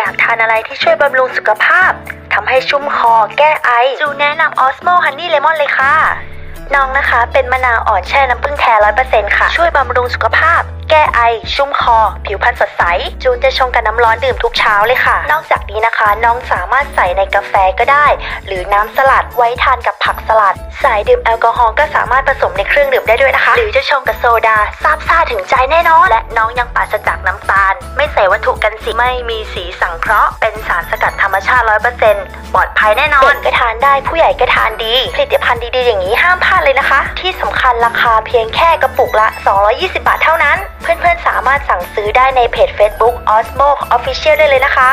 ากทานอะไรที่ช่วยบำรุงสุขภาพทำให้ชุ่มคอแก้ไอจูแนะนำ Osmo Honey Lemon เลยค่ะน้องนะคะเป็นมะนาวอ่อนแช่น้ำผึ้งแท้ 100% ค่ะช่วยบำรุงสุขภาพแก้ไอชุ่มคอผิวพรรณสดใสจูนจะชงกับน้ำร้อนดื่มทุกเช้าเลยค่ะนอกจากนี้นะคะน้องสามารถใส่ในกาแฟก็ได้หรือน้ำสลัดไว้ทานกับผักสลัดสายดื่มแอลกอฮอล์ก็สามารถผสมในเครื่องดื่มได้ด้วยนะคะหรือจะชงกับโซดาซาบซ่าถึงใจแน่นอนและน้องยังปราศจากน้ำตาลไม่ใส่วัตถุกันเสียไม่มีสีสังเคราะห์เป็นสารสกัดธรรมชาติ 100% ปลอดภัยแน่นอนเด็กก็ทานได้ผู้ใหญ่ก็ทานดีผลิตภัณฑ์ดีๆอย่างนี้ห้ามพลาดเลยนะคะที่สำคัญราคาเพียงแค่กระปุกละ220 บาทเท่านั้นเพื่อนๆสามารถสั่งซื้อได้ในเพจ Facebook Osmo Official ได้เลยนะคะ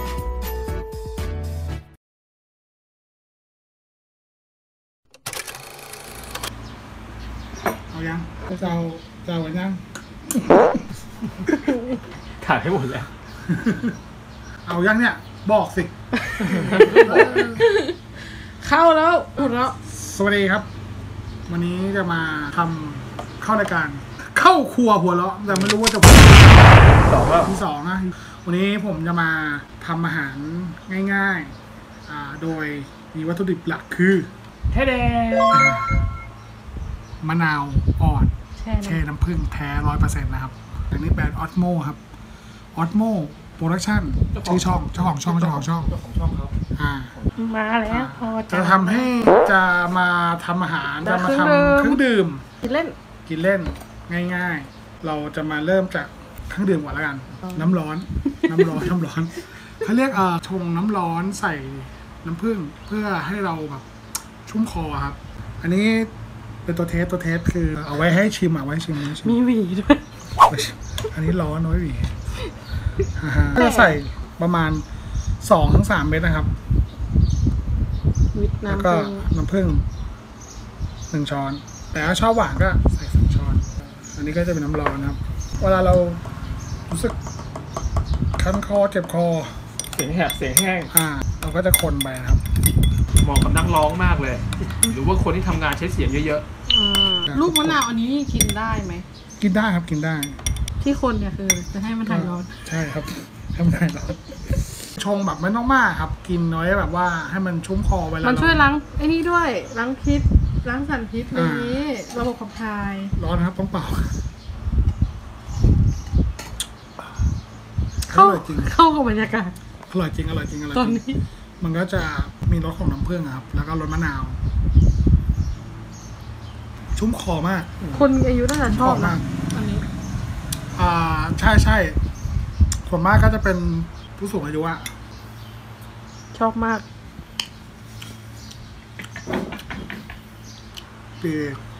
เอายังจะเอากันยังถ่ายให้หมดแล้วเอายังเนี่ยบอกสิเข้าแล้วหมดแล้วสวัสดีครับวันนี้จะมาทำเข้ารายการเข้าครัวหัวเราะแต่ไม่รู้ว่าจะที่สองนะวันนี้ผมจะมาทำอาหารง่ายๆโดยมีวัตถุดิบหลักคือแท้แดงมะนาวอ่อนแช่น้ำผึ้งแท้ 100% นะครับอันนี้แบรนด์ Osmo ครับ Osmo Production ชื่อช่องเจ้าของช่องครับมาแล้วจะทำให้จะมาทำอาหารจะมาทำเครื่องดื่มกินเล่นง่ายๆเราจะมาเริ่มจากเครื่องดื่มก่อนแล้วกันน้ำร้อนเขาเรียกชงน้ำร้อนใส่น้ำผึ้งเพื่อให้เราแบบชุ่มคอครับอันนี้เป็นตัวเทสคือเอาไว้ให้ชิมไว้ชิมมีหวีด้วยอันนี้ร้อนน้อยหวีจะใส่ประมาณ 2-3 เม็ดนะครับแล้วก็น้ำผึ้ง1 ช้อนแต่ถ้าชอบหวานก็ใส่2 ช้อนอันนี้ก็จะเป็นน้ำร้อนครับเวลาเรารู้สึกคันคอเจ็บคอเสียงแหบเสียงแห้งเราก็จะคนไปครับเหมาะกับนักร้องมากเลยหรือว่าคนที่ทำงานใช้เสียงเยอะๆลูกมะนาวอันนี้กินได้ไหมกินได้ครับกินได้ที่คนเนี่ยคือจะให้มันถ่ายร้อนใช่ครับให้มันถ่ายร้อนชงแบบไม่ต้องมากครับกินน้อยแบบว่าให้มันชุ่มคอไปแล้วมันช่วยล้างไอ้นี่ด้วยล้างพิษล้างสารพิษนี้ระบบขับถ่ายร้อนครับต้องเป่าเข้ากับบรรยากาศอร่อยจริงตอนนี้มันก็จะมีรสของน้ำผึ้งครับแล้วก็รสมะนาวชุ่มคอมากคนอายุน่าจะชอบมากอันนี้ใช่ส่วนมากก็จะเป็นผู้สูงอายุอะชอบมากดี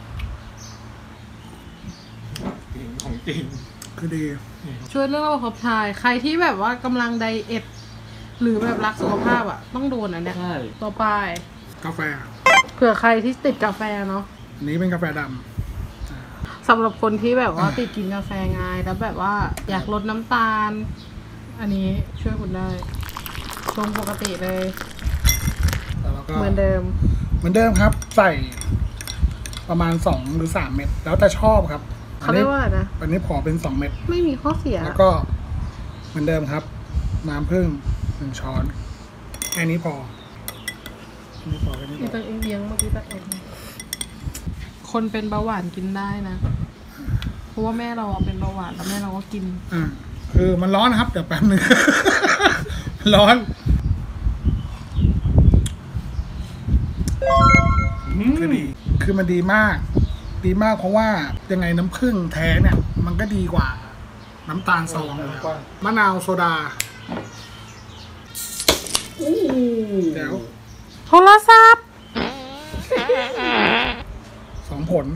ของจริงคือดีช่วยเรื่องระบบขับถ่ายใครที่แบบว่ากำลังไดเอทหรือแบบรักสุขภาพอ่ะต้องโดนอันเนี้ยต่อไปกาแฟเผื่อใครที่ติดกาแฟเนาะอันนี้เป็นกาแฟดำสำหรับคนที่แบบว่าติดกินกาแฟง่ายแล้วแบบว่าอยากลดน้ำตาลอันนี้ช่วยคุณได้ชงปกติเลยเหมือนเดิมครับใส่ประมาณ2 หรือ 3 เม็ดแล้วแต่ชอบครับเขาเรียกว่านะอันนี้พอเป็น2 เม็ดไม่มีข้อเสียแล้วก็เหมือนเดิมครับน้ำผึ้ง1 ช้อนแค่นี้พอนี่ต้องเอียงเมื่อกี้ตัดเองคนเป็นเบาหวานกินได้นะเพราะว่าแม่เราเป็นเบาหวานแล้วแม่เราก็กินคือมันร้อนนะครับเดี๋ยวแป๊บนึงร้อนคือมันดีมากเพราะว่ายังไงน้ำผึ้งแท้เนี่ยมันก็ดีกว่าน้ำตาลซองเลยมะนาวโซดาเดี๋ยวโทรศัพท์ 2 ผล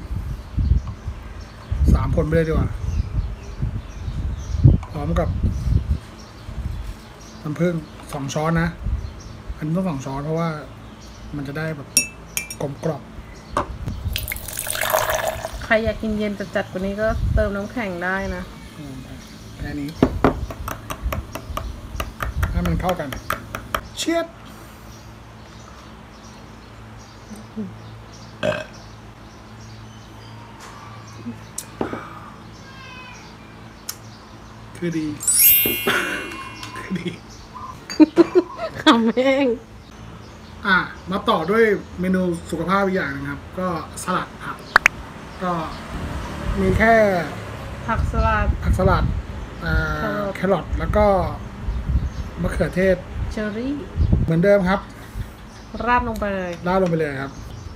3 ผลไปเลยดีกว่าพร้อมกับน้ำผึ้ง2 ช้อนนะอันนี้ต้อง2 ช้อนเพราะว่ามันจะได้แบบกลมกล่อมใครอยากกินเย็นจัดๆกว่านี้ก็เติมน้ำแข็งได้นะแค่นี้ให้มันเข้ากันเชียดคือดีขำเองมาต่อด้วยเมนูสุขภาพอีกอย่างนะครับ ก็สลัดผักก็มีแค่ผักสลัดแครอทแล้วก็มะเขือเทศเชอร์รี่เหมือนเดิมครับราดลงไปเลยราดลงไปเลยครับ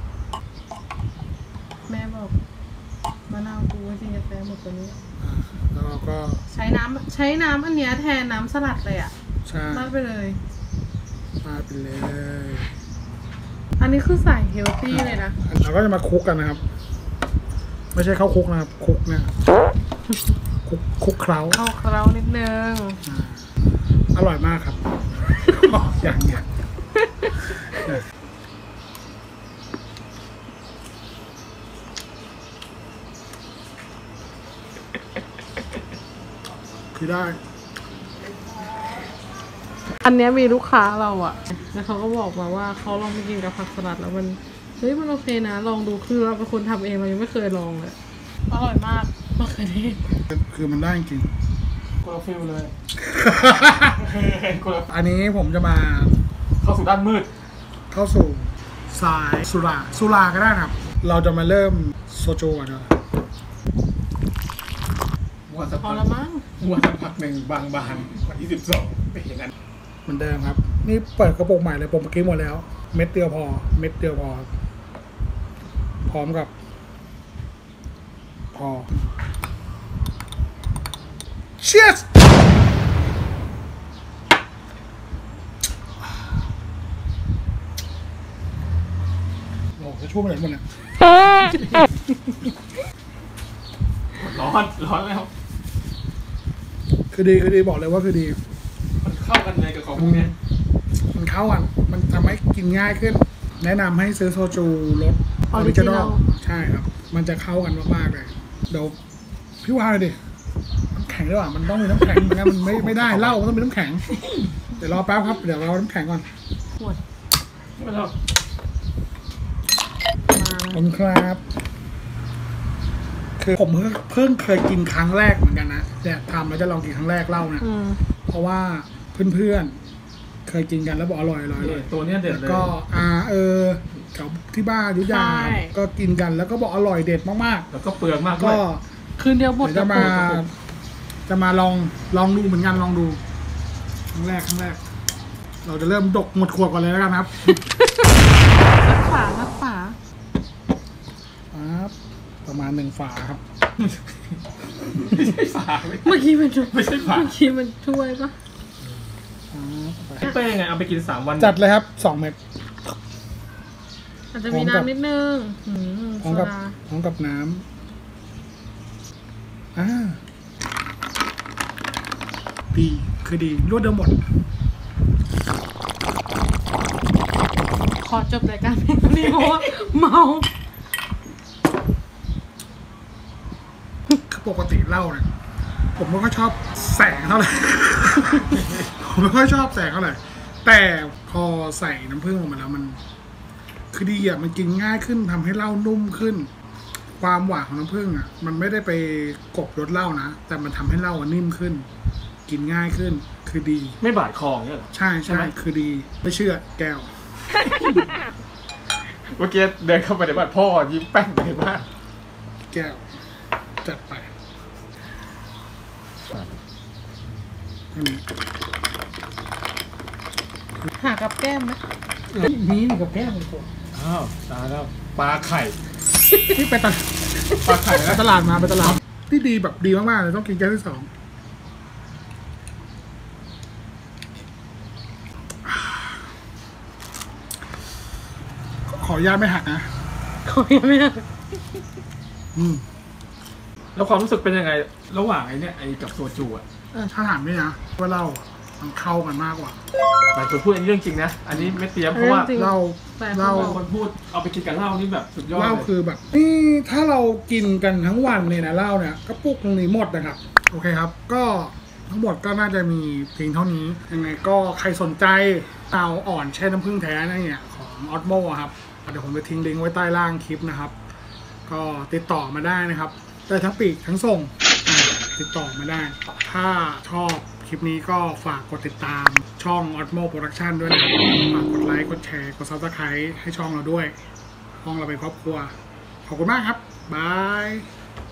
แม่บอกมะนาวกูจริงจะแซ่หมดตัวนี้แล้วเราก็ใช้น้ำอันเนี้ยแทนน้ำสลัดเลยอ่ะใช่ราดไปเลยราดไปเลยอันนี้คือใส่เฮลตี้เลยนะเราก็จะมาคลุกกันนะครับ ไม่ใช่ข้าวคลุกนะครับคลุกเนี่ยคลุกเคล้าเอาเคล้านิดนึงอร่อยมากครับ อย่างเงี้ยคือได้อันเนี้ยมีลูกค้าเราอะแล้วเขาก็บอกมาว่าเขาลองไปกินกับผักสลัดแล้วมันเฮ้ยมันโอเคนะลองดูคือเราเป็นคนทำเองเรายังไม่เคยลองเลยอร่อยมากมะเขือเทศคือมันได้จริงคนละฟิลเลยอันนี้ผมจะมาเข้าสู่ด้านมืดเข้าสู่สายสุราก็ได้ครับ เราจะมาเริ่มโซจูก่อนเลยวันสักพอพักละมั้งวันสักพักหนึ่งบางบานวันที่12เป็นอย่างนั้นเหมือนเดิมครับ นี่เปิดกระปุกใหม่เลยผมเมื่อกี้หมดแล้ว เม็ดเดียวพอ พร้อมกับ พอ Cheers โอ้จะช่วยไปไหนหมดเนี่ยร้อนแล้วคือดีบอกเลยว่าคือดีมันเข้ากันเลยกับของพวกเนี้ยมันเข้ากัน มันทำให้กินง่ายขึ้น แนะนำให้ซื้อโซจูรสออริจินอลใช่ครับ มันจะเข้ากันมากๆเลย เดี๋ยวพี่ว่าเลยดิน้ำแข็งด้วยว่ะมันต้องมีน้ำแข็งไม่งั้นมันไม่ได้เหล้ามันต้องมีน้ำแข็ง เดี๋ยวรอแป๊บครับ เดี๋ยวเราน้ำแข็งก่อนหมดไม่ต้องขอบคุณครับ คือผมเพิ่งเคยกินครั้งแรกเหมือนกันนะเนี่ยทำแล้วจะลองกินครั้งแรกเหล้านะ เพราะว่าเพื่อนๆเคยกินกันแล้วบอกอร่อยตัวเนี้ยเด็ดแล้วเลยก็แถวที่บ้านอยุธยาก็กินกันแล้วก็บอกอร่อยเด็ดมากแล้วก็เปลืองมากๆด้วก็ยคืนเดียวหมดเดี๋ยวจะมาลองดูเหมือนกันลองดูครั้งแรก เราจะเริ่มดกหมดขวดก่อนเลยแล้วกันครับรักฝาครับประมาณ1 ฝาครับไม่ใช่ฝาเมื่อกี้มันไม่ใช่ฝาเมื่อกี้มันถ้วยปะพี่เป้ไงเอาไปกิน3 วันจัดเลยครับ2 เม็ดอาจจะมีน้ำนิดนึงพร้อมโซกับดาพร้อมกับน้ำดีคือดีรวดเดียวหมดขอจบรายการเพียงเท่านี้เพราะว่าเมาคือปกติเหล้าเนี่ยผมไม่ค่อยชอบแสงเท่าไหร่ ผมไม่ค่อยชอบแสงเท่าไหร่แต่พอใส่น้ำผึ้งลงมาแล้วมัน คือดีอ่ะมันกินง่ายขึ้นทำให้เหล้านุ่มขึ้น ความหวานของน้ำผึ้งอ่ะมันไม่ได้ไปกลบรสเหล้านะแต่มันทำให้เหล้านิ่มขึ้น กินง่ายขึ้น คือดีไม่บาดคออย่างเงี้ยเหรอใช่คือดีไม่เชื่อแก้วเมื่อกี้เดินเข้าไปในบ้านพ่อยิ้มแป้งเลยมากแก้วจัดไปอันนี้หากับแก้มไหมนี่กับแก้วมันผมอ้าวตายแล้วปลาไข่ที่ไปตลาดปลาไข่แล้วตลาดมาไปตลาดที่ดีแบบดีมากๆเลยต้องกินแก้วที่ 2ขออนุญาตไม่หักนะขอยังไม่ได้แล้วความรู้สึกเป็นยังไง ระหว่างไอ้เนี่ยไอ้กับโซจูอ่ะถ้าถามนี่นะว่าเหล้าอะมันเข้ากันมากกว่าหลายคนพูดอันนี้เรื่องจริงนะอันนี้ไม่เตรียมเพราะว่าเหล้าแต่เหล้าบางคนพูดเอาไปกินกับเหล้านี่แบบสุดยอดเหล้าเลยคือแบบนี่ถ้าเรากินกันทั้งวันเนี่ยนะเหล้าเนี่ยกระปุกนึงนี่หมดนะครับโอเคครับ ก็ทั้งหมดก็น่าจะมีเพียงเท่านี้ยังไงก็ใครสนใจเตาอ่อนแช่น้ำผึ้งแท้เนี่ยของออสโมครับเดี๋ยวผมจะทิ้งลิงก์ไว้ใต้ล่างคลิปนะครับ ก็ติดต่อมาได้นะครับได้ทั้งปีกทั้งส่งติดต่อมาได้ ถ้าชอบคลิปนี้ก็ฝากกดติดตามช่อง Osmo Production ด้วยนะครับฝากกดไลค์กดแชร์กด Subscribe ให้ช่องเราด้วยช่องเราเป็นครอบครัวขอบคุณมากครับบาย